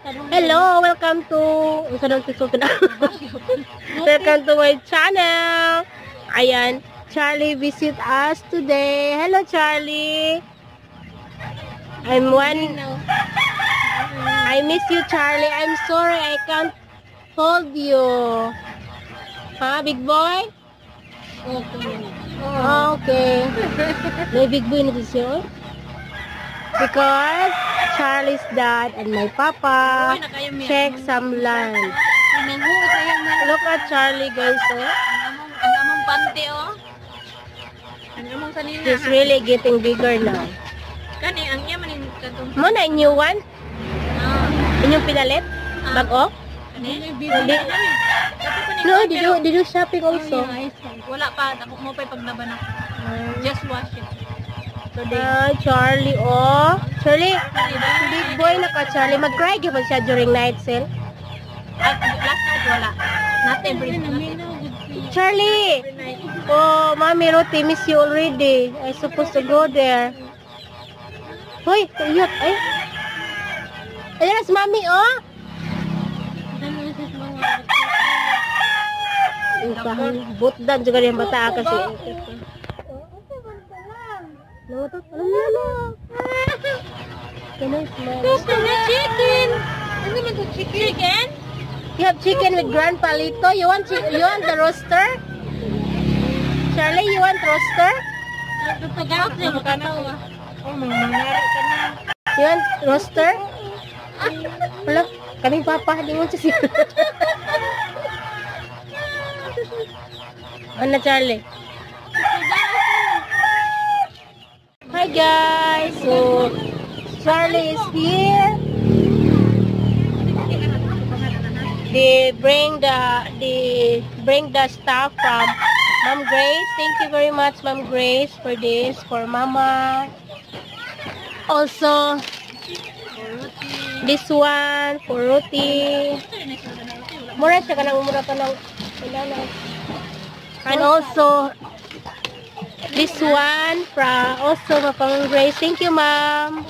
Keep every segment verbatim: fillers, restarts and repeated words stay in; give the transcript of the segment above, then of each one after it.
Hello, welcome to welcome to my channel. Ayan, Charlie visit us today. Hello, Charlie. I'm one. I miss you, Charlie. I'm sorry I can't hold you. Huh, big boy? Oh, okay. May big boy na siya. Because Charlie's dad and my papa check some land. Look at Charlie, guys. Oh. Ang among pante, oh. Ang among kanina. He's really getting bigger now. Kani, ang iya maning katong. Mo na new one? Ah. Inyong pinalit? Bago? Kani? Hindi. No, did you, did you shopping also? Wala pa. Ako mo pa'y paglaban ako. Just wash it. Today. Ah, Charlie, oh. Charlie, big boy na ka, Charlie. Mag-cry ba siya during night sale? At last night, wala. Not every night. Charlie! Oh, Mommy Ruti, miss you already. I supposed to go there. Hoy, tuyot. Ay. Ayan, si Mommy, oh. Butdan juga yang bata kasi. No, to. Alam mo na. Can I smell? Gusto na chicken. Ano naman to chicken? Chicken? You have chicken with Grand Palito. You want you want the roaster? Charlie, you want roaster? Pag-out na makatawa. Oh, mangyari ka na. You want roaster? Wala, kaming papa, di mo siya. Ano, Charlie? Hi guys, so Charlie is here. They bring the they bring the stuff from Mom Grace. Thank you very much, Mom Grace, for this for Mama. Also, this one for Ruti. Mura siya kanang mura pa ng and also this one from also Mom Grace. Thank you, Mom.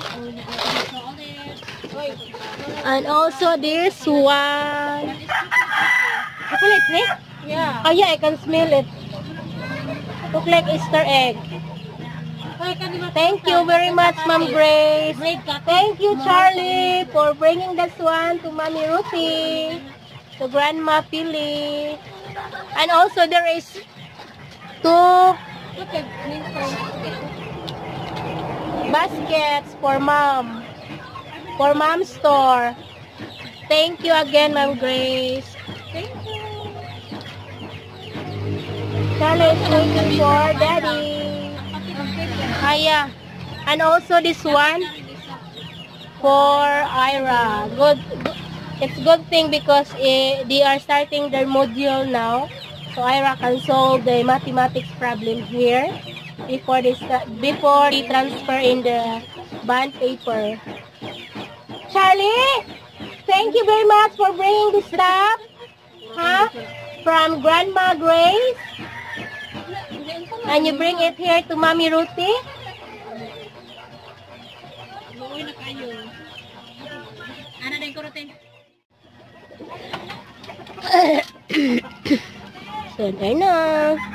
And also this one. Chocolate, eh? Yeah. Oh yeah, I can smell it. Look like Easter egg. Thank you very much, Mom Grace. Thank you, Charlie, for bringing this one to Mommy Ruthie, to Grandma Philly. And also there is two baskets for Mom, for Mom's store. Thank you again, Mom Grace. Thank you. Charlie is waiting for Daddy. Aya. And also this one for Ira. Good. It's good thing because eh, they are starting their module now. So Ira can solve the mathematics problem here before they start, before they transfer in the bond paper. Charlie, thank you very much for bringing this stuff. Huh? From Grandma Grace. And you bring it here to Mommy Ruthie? Luoy na kayo. Ano din ko routine? So, there na.